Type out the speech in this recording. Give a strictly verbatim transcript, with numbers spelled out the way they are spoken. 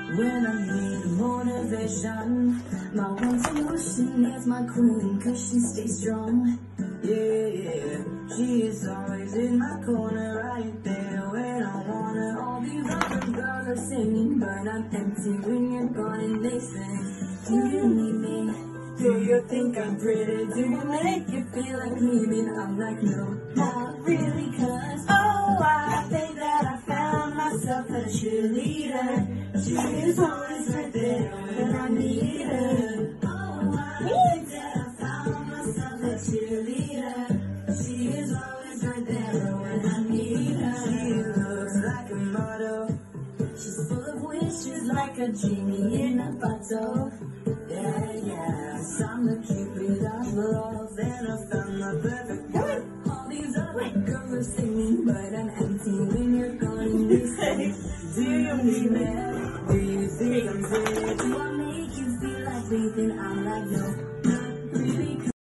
when I need motivation. My one solution is my queen, cause she stays strong. Yeah, yeah, she is always in my corner, right there when I want her. All these other girls are singing, but I'm empty when you're gone and they sing. Do you need me? Do you think I'm pretty? Do you make you feel like me? And I'm like, no, not really, cause oh, I think that I found myself a cheerleader. She is always right there when I need her. Oh, I think that I found myself a cheerleader. She is always right there when I need her. She looks like a model. She's full of wishes like a genie in a bottle. Yeah, yeah. I'm the cupid of love, and I found my perfect one. All these other girls are singing, but I'm empty when you're gone and you say, do you need me? Do you think I'm pretty? Do I make you feel like breathing? I'm like, no.